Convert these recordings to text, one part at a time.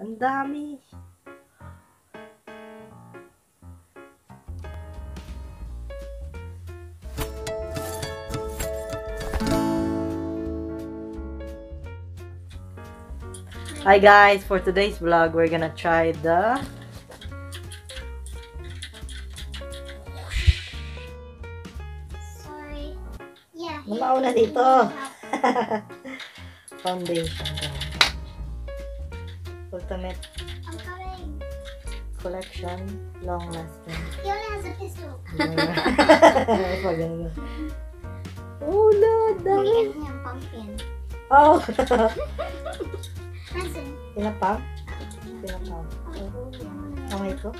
Ang dami. Hi guys, for today's vlog, we're gonna try the Sorry. Yeah. mauna dito. Foundation. Ultimate I'm coming. collection, long lasting. He only has a pistol. Pag ganun. Oh, Lord, dami. Bigyan niya ang pumpkin. Oh. Listen. Pinapam? Pinapam. Kamay ko?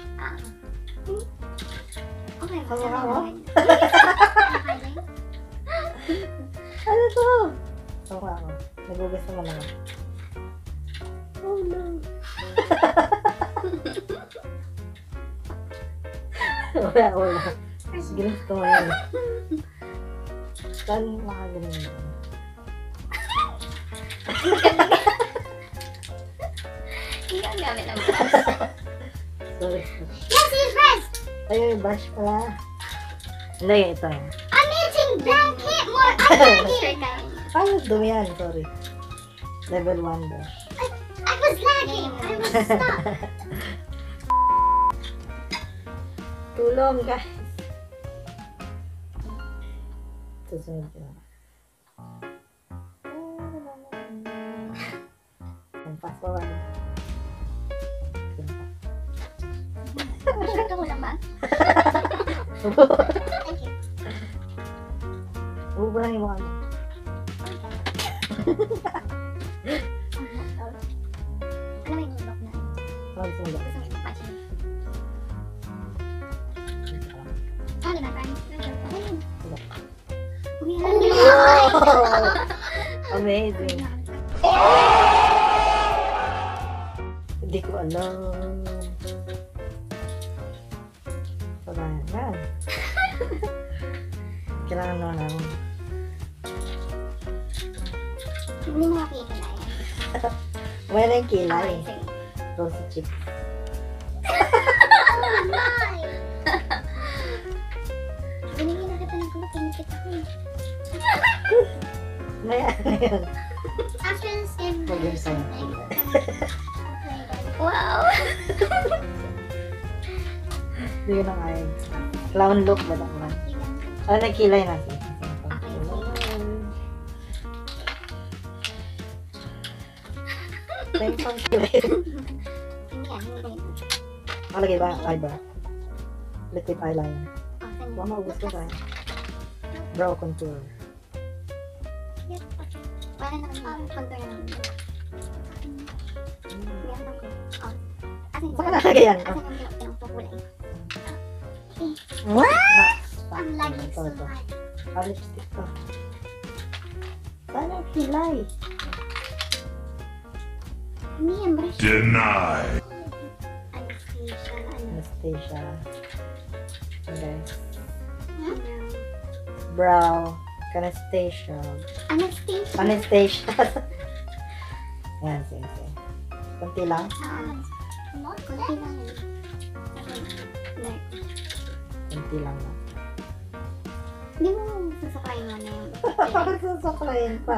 Okay. Hawa-hawa? Ano to? Hawa ako. Nagugas naman ako. Oh no. Wala. Ginusto mo yun. Saan makagaling mo? Hindi ang gamit ng brush. Sorry. Yes, use brush! Ayun, yung brush pala. Hindi, ito. I'm using blanket more. I'm lagging. Ay, dumi yan. Sorry. Level 1 brush. I was lagging. I was stuck. Tulong, guys. Susunod ko. Fast forward. Sure ka ko lang ba? Thank you. Ubo lang yung mukha mo. Alam mo yung lock na. Gusto mo ba? Gusto mo yung patch. Ah, di ba? Amazing. Hindi ko alam. Sabayan yan. Kailangan naman namin. Hindi mo makikita yan. Wala yung kilay. Okay, sige. Rosy chip. Binigyan na kita ng kulot. Pinikit ako eh. May ano yun. After the skin, Mag-yung sa'yo. wow! Hindi ko na kaya. Clown look ba naman? Ano na kilay natin? Thank you pang kilay. Malagay ba? Eyebrow. Liquid eyeliner. Baka maubos ko tayo. Brow contour. Para na contour na lang. Saan ka nalagay yan? What? Ang lagi Ito, sa ito. lahat. Lipstick to. Saan ang kilay? Hindi yan brush. Deny. Anesthesia. Anastasia. Okay. Ano? Brow. Anastasia. Anesthesia. Anastasia. Yan, sige, sige. Kunti lang. Kunti lang yun. Kunti lang na. Hindi mo sasakayin mo na yun. Bakit sasaklayin pa?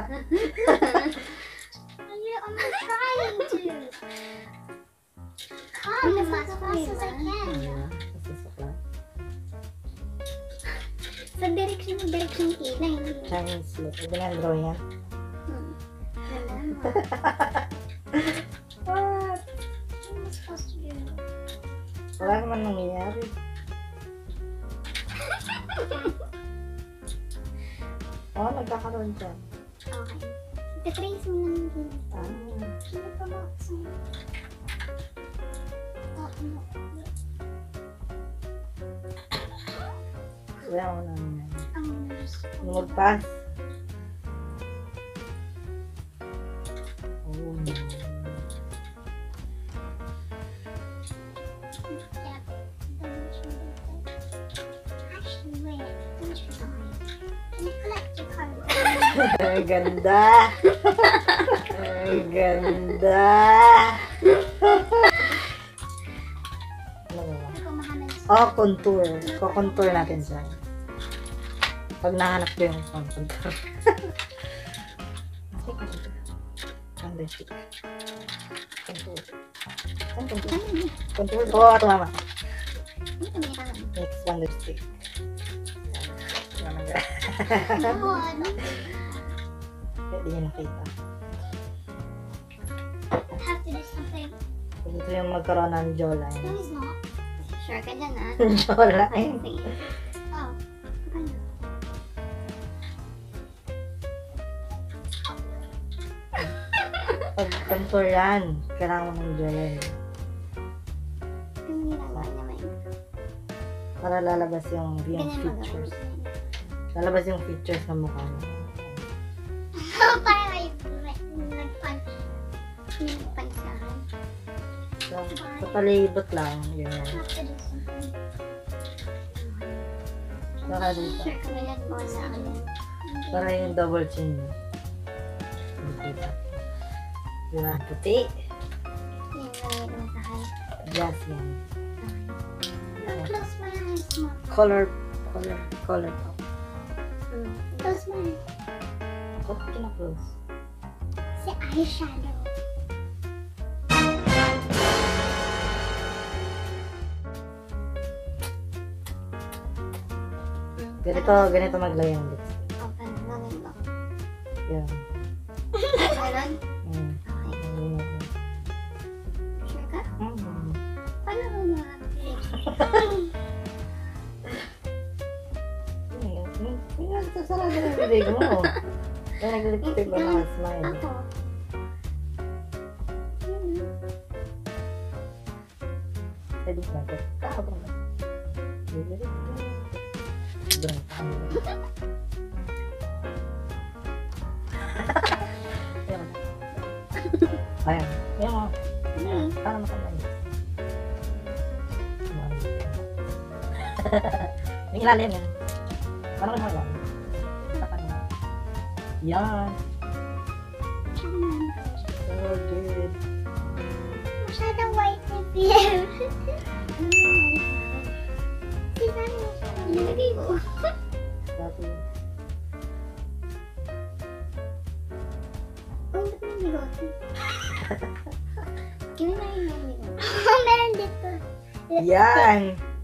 I'm trying to. Come as fast as I can. Ano? Sasaklay. Sa direction kilay. Chinese look. Ito nga drawing yan. What? What am I supposed to do? Wala naman nangyayari. Oh, nagkakaroon dyan. Okay. Itatrace mo lang yun. Ah. Ano pa ba? Ano? Wala ko na nangyayari. Ang nurse. Magpas. Oh no. Actually, wait. Don't you die. Can you collect your card? Ang ganda. Ang ganda. Oh, contour. Ko-contour natin siya. Pag nahanap ko yung contour. Understick. Contour. Saan contour? Contour. Oo, ito mama. Next, understick. Hindi niya nakita. Have to do something. Ito yung magkaroon ng jawline. No, it's not. Sure ka dyan, ah. Jawline. Oh. Pag contour yan, kailangan mo ng jawline. Yung ginagawa naman. Para lalabas yung Ganyan features. magawa. Lalabas yung features ng mukha mo. Parang may nag-punch. Nag-punchahan. So, sa palibot lang, yun yan. Have to do something. Saka dito. Sure ka may nagawa sa akin. Para yung double chin mo. Dito. Diba? Puti. Yung nagawa sa akin. Yes, yan. Close mo lang yung small. Color pop. Close mo lang. Ba't kina-close? Si eyeshadow. Ganito maglay ang lips. Open. Gawin mo. Yan. Ganon? Mm. Okay. Sure ka? Mm. Paano mo Yan, sasarado na yung bibig mo. Kaya nag-lipstick ba na smile? Ako. Pwede na ito. Kakabang na. Sobrang tama. Ayan. Ayan mo. Para makamay. May ilalim yan. Paano ko mo yan? Tapan mo. Yan. So good. Masyadong white na beer. Tignan mo siya. Nilagay mo. Dati. Oh, ba't may bigote? Give me my bigote. Meron dito. Yan.